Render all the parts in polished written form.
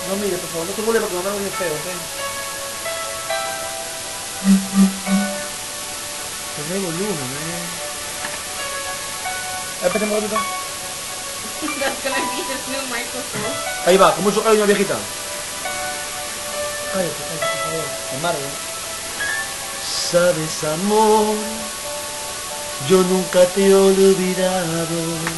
No mire, por favor, no te mueves porque me hago bien feo, ¿ok? Pues el volumen, espérate un momentito. That's gonna be his new microphone. Ahí va, con mucho cariño, viejita. Cállate, cállate, por favor. Me embargo. Sabes, amor, yo nunca te he olvidado.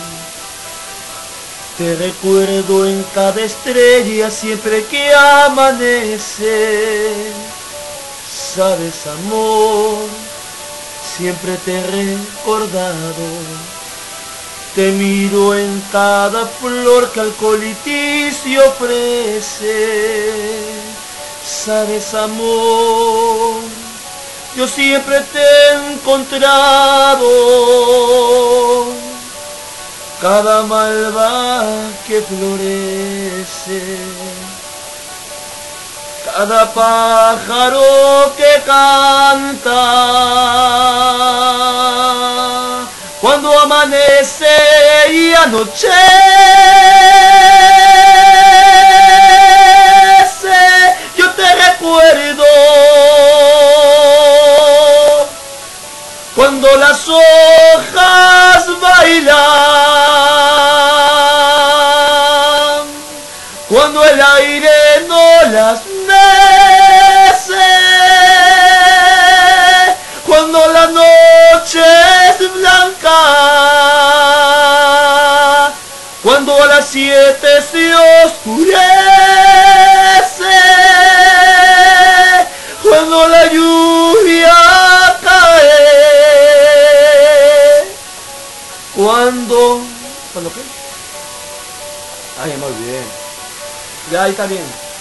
Te recuerdo en cada estrella siempre que amanece. Sabes, amor, siempre te he recordado. Te miro en cada flor que al coliticio ofrece. Sabes, amor, yo siempre te he encontrado. Cada malva que florece, cada pájaro que canta, cuando amanece y anochece, yo te recuerdo. Cuando las hojas bailan, cuando el aire no las mece, cuando la noche es blanca, cuando a las 7 se oscurece, cuando la lluvia cae, ¿cuándo qué? Ay, ya me olvidé. Ya, ahí está bien.